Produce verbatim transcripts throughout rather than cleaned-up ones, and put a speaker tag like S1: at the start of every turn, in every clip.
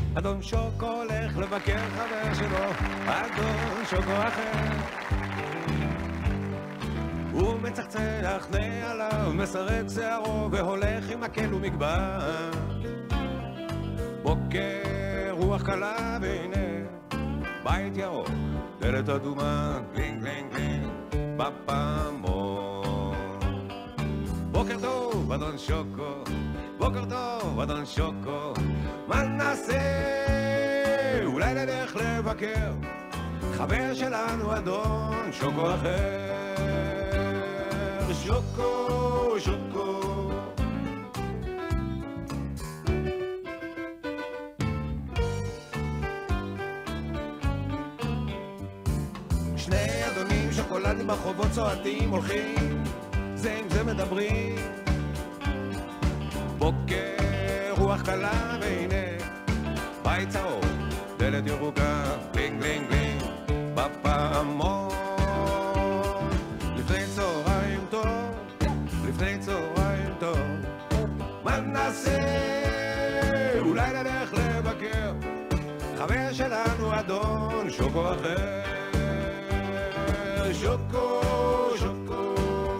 S1: אדון שוקו הולך לבקר חבר שלו, אדון שוקו אחר. הוא מצחצח נעליו, מסרק שערו והולך עם מקל ומגבר. בוקר רוח קלה והנה בית ירוק, דלת אדומה, גלינג גלינג גלינג בפעמון. בוקר טוב אדון שוקו, בוקר טוב אדון שוקו, מה נעשה? אולי נלך לבקר חבר שלנו אדון שוקו אחר. שוקו, שוקו שני אדונים שוקולדים ברחובות צועדים הולכים זה עם זה מדברים. בוקר רוח קלה והנה בית צהוב, דלת ירוקה, בלינג בלינג בלינג בפעמון. לפני צהריים טוב, לפני צהריים טוב, מה נעשה? אולי נלך לבקר חבר שלנו אדון שוקו אחר. שוקו, שוקו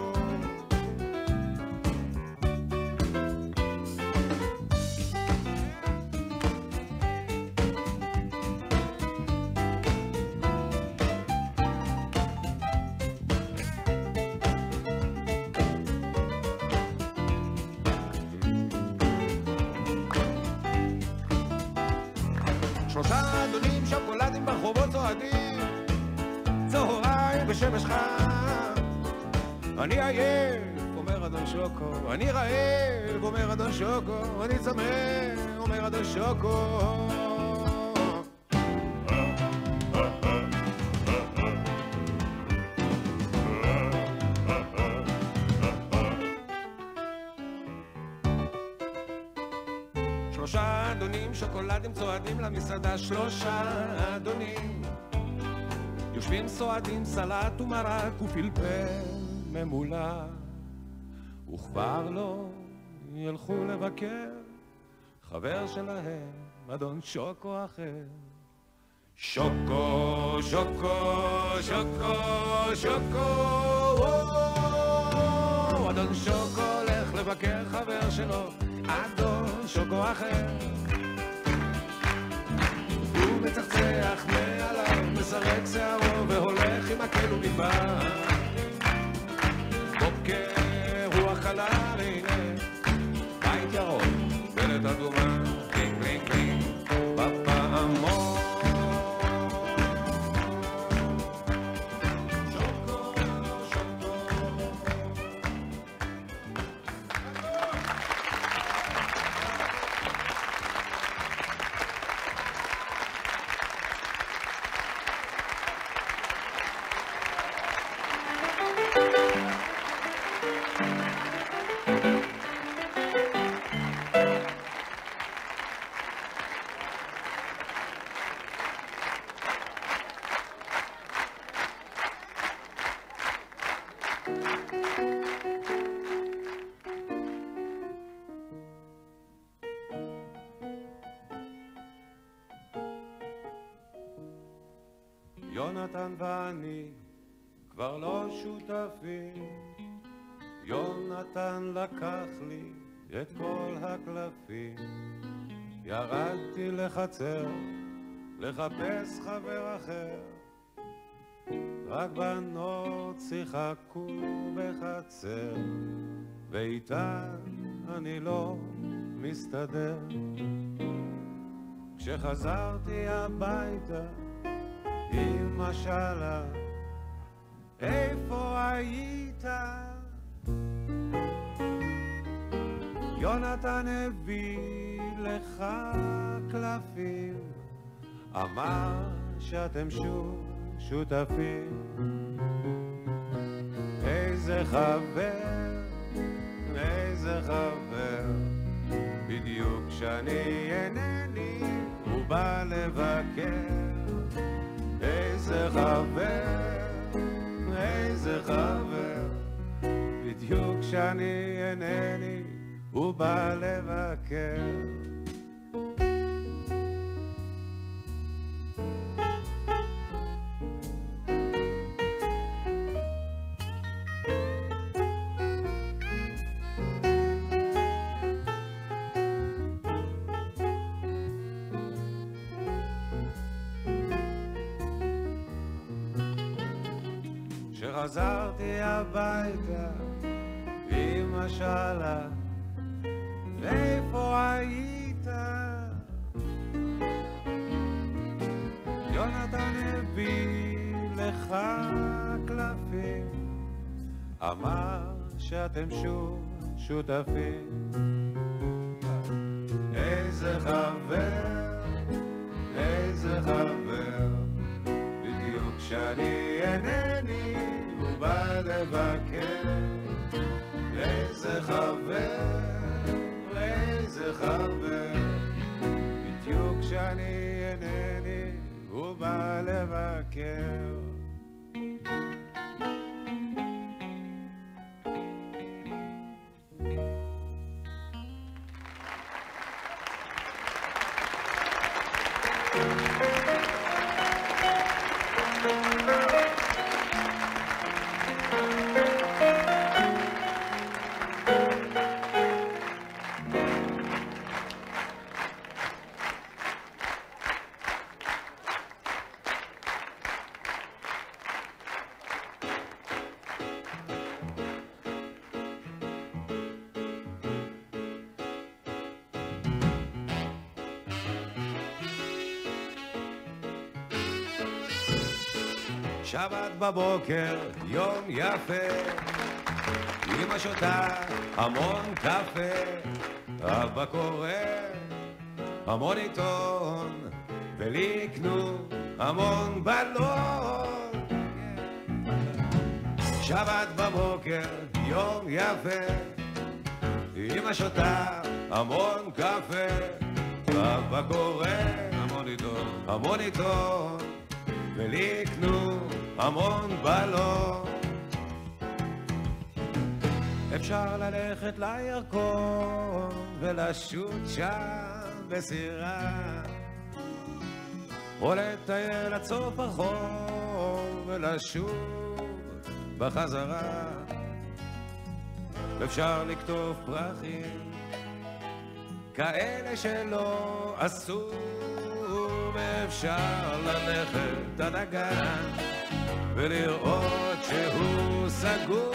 S1: שלושה אדונים שוקולדים ברחובות צועדים צהריים בשמש חם. אני עייף, אומר אדון שוקו, אני רעב, אומר אדון שוקו, אני צמא, אומר אדון שוקו. שלושה אדונים שוקולדים צועדים למסעדה, שלושה אדונים יושבים סועדים סלט ומרק ופלפל ממולה, וכבר לא ילכו לבקר חבר שלהם אדון שוקו אחר. שוקו, שוקו, שוקו, שוקו, אדון שוקו הולך לבקר חבר שלו אדון שוקו אחר. הוא מצחצח מעליו, מסרק שערו והולך עם מקל ומדבר. בוקר רוח קלה והנה בית ירוק, דלת אדומה, גלינג גלינג גלינג בפעמון. יונתן ואני כבר לא שותפים. יונתן לקח לי את כל הקלפים. ירדתי לחצר לחפש חבר אחר, רק בנות שיחקו בחצר, ואיתן אני לא מסתדר. כשחזרתי הביתה אמא שאלה איפה היית? יונתן הביא לך קלפים, אמר שאתם שוב שותפים. איזה חבר, איזה חבר, בדיוק כשאני אינני הוא בא לבקר. איזה חבר, איזה חבר, בדיוק כשאני אינני הוא בא לבקר. חזרתי הביתה, אמא שאלה, איפה היית? יונתן הביא לך קלפים, אמר שאתם שוב שותפים. איזה חבר, איזה חבר, בדיוק כשאני אינני הוא בא לבקר. איזה חבר, איזה חבר, בדיוק כשאני אינני הוא בא לבקר. שבת בבוקר, יום יפה, אמא שותה המון קפה, אבא קורא המון עיתון, ולי יקנו המון בלון. שבת בבוקר, יום יפה, אמא שותה המון קפה, אבא קורא המון עיתון, המון עיתון, ולי יקנו המון בלון. אפשר ללכת לירקון ולשוט שם בסירה, או לטייל עד סוף החור ולשוב בחזרה. אפשר לכתוב פרחים כאלה שלא עשו, ואפשר ללכת עד הגן ולראות שהוא סגור.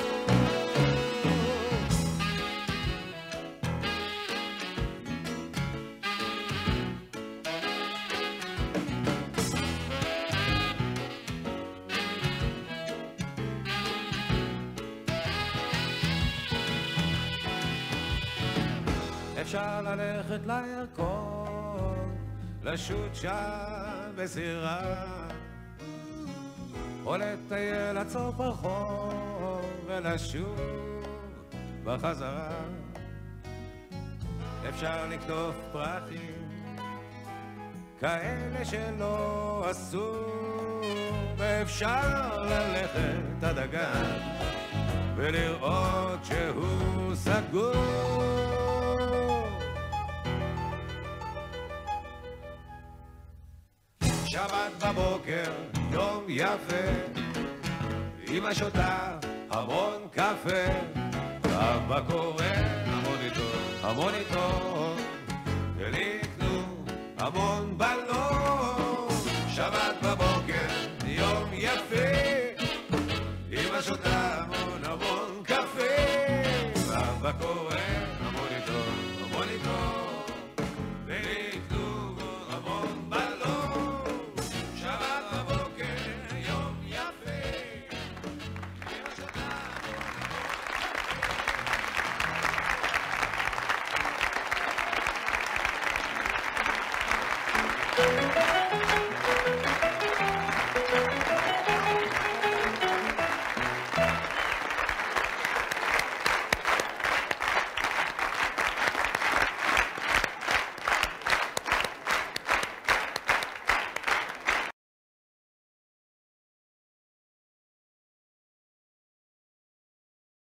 S1: אפשר ללכת לירקון, לשוט שם בסירה, או לטייל עד סוף החור ולשוב בחזרה. אפשר לקטוף פרחים כאלה שלא עשו, ואפשר ללכת עד הגן ולראות שהוא סגור. שבת בבוקר, יום יפה, אמא שותה המון קפה, אבא קורא המון עיתון, המון עיתון, ולי יקנו המון בלון. שבת בבוקר, יום יפה, אמא שותה המון המון קפה, אבא קורא